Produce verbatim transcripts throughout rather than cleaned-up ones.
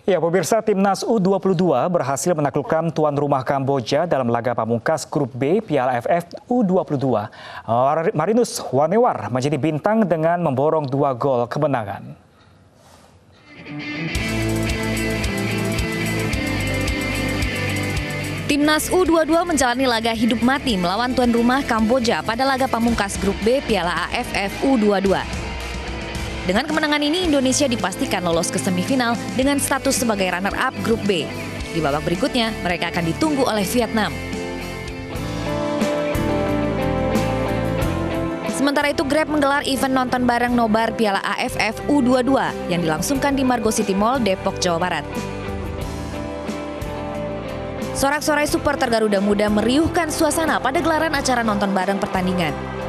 Ya, pemirsa, Timnas U dua puluh dua berhasil menaklukkan tuan rumah Kamboja dalam laga pamungkas Grup B Piala A F F U dua puluh dua. Marinus Wanewar menjadi bintang dengan memborong dua gol kemenangan. Timnas U dua puluh dua menjalani laga hidup mati melawan tuan rumah Kamboja pada laga pamungkas Grup B Piala A F F U dua puluh dua. Dengan kemenangan ini, Indonesia dipastikan lolos ke semifinal dengan status sebagai runner-up Grup B. Di babak berikutnya, mereka akan ditunggu oleh Vietnam. Sementara itu, Grab menggelar event nonton bareng nobar Piala A F F U dua puluh dua yang dilangsungkan di Margo City Mall, Depok, Jawa Barat. Sorak-sorai supporter Garuda Muda meriuhkan suasana pada gelaran acara nonton bareng pertandingan.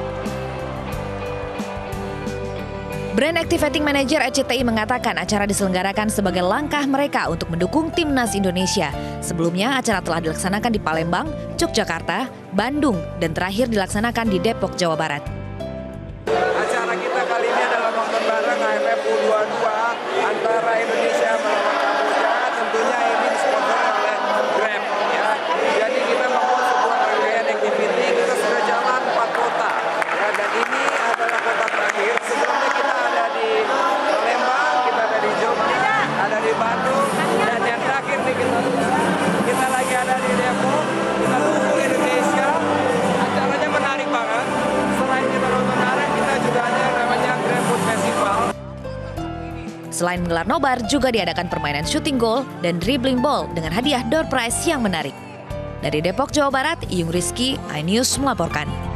Brand Activating Manager R C T I mengatakan acara diselenggarakan sebagai langkah mereka untuk mendukung Timnas Indonesia. Sebelumnya acara telah dilaksanakan di Palembang, Yogyakarta, Bandung, dan terakhir dilaksanakan di Depok, Jawa Barat. Acara kita kali ini adalah nonton bareng A F F U dua puluh dua antara Indonesia melawan Kamboja. Tentunya ini disponsori oleh Grab. Ya. Jadi kita membuat sebuah rangkaian activity. Kita sudah jalan empat kota. Ya, dan ini adalah kota terakhir. Sebelumnya kita ada di Palembang, kita ada di Jogja, ada di Bandung, dan yang terakhir nih kita, kita lagi ada di Depok. Kita dukung Indonesia. Acaranya menarik banget. Selain kita nonton bareng, kita juga ada yang namanya Grab Food Festival. Selain menggelar nobar, juga diadakan permainan shooting goal dan dribbling ball dengan hadiah door prize yang menarik. Dari Depok, Jawa Barat, Iyung Rizky, iNews melaporkan.